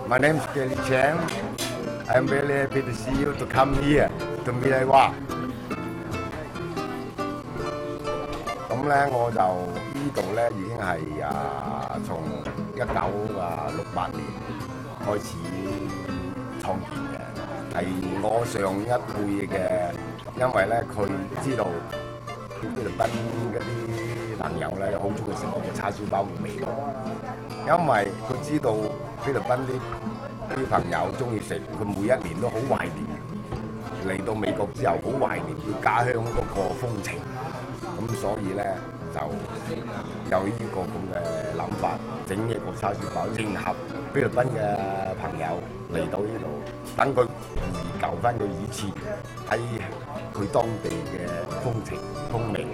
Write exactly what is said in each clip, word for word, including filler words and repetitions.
My name is Mei Li Wah. I'm very happy to see you to come here to Mei Li Wah. 咁咧我就呢度咧已經係啊從一九啊六八年開始創建嘅，係我上一輩嘅，因為咧佢知道菲律賓嗰啲朋友咧好中意食我嘅叉燒包嘅味道，因為佢知道菲律賓啲啲朋友中意食，佢每一年都好懷念嚟到美國之後，好懷念佢家鄉嗰個風情。咁所以咧就有呢個咁嘅諗法，整一個叉燒包迎合菲律賓嘅朋友嚟到呢度，等佢研究翻佢以前喺佢當地嘅風情風味。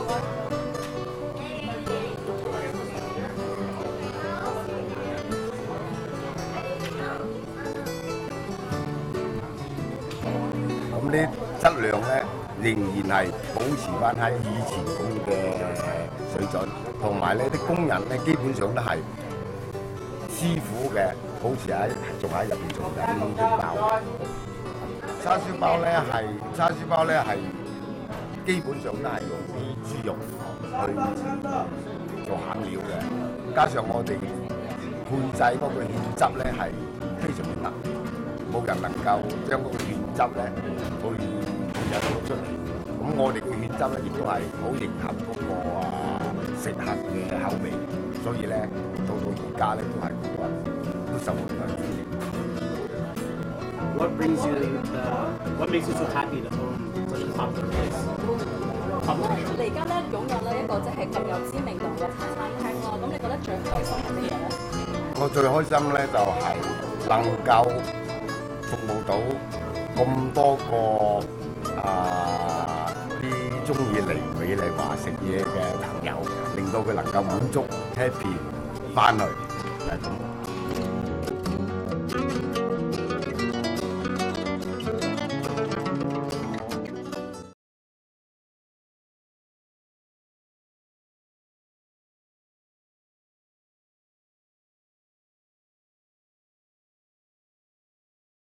咁呢質量咧？仍然係保持翻喺以前咁嘅水準，同埋呢啲工人咧基本上都係師傅嘅，好似喺仲喺入邊做緊啲包。叉燒包咧係叉燒包咧係基本上都係用啲豬肉去做餡料嘅，加上我哋配製嗰個芡汁咧係非常之特別，冇人能夠將嗰個芡汁咧去引到出嚟，咁我哋嘅芡汁咧亦都係好迎合嗰個啊食客嘅口味，所以咧到到而家咧都係好多人都受好多人歡迎。 What brings you? Uh, what makes you so happy to own such a popular place? 你而家咧擁有咧一個即係咁有知名度嘅茶餐廳咯，咁你覺得最開心係乜嘢咧？ 我最開心咧就係能夠服務到咁多個。啊！啲中意嚟美麗華食嘢嘅朋友，令到佢能夠滿足 happy 翻去，係咁。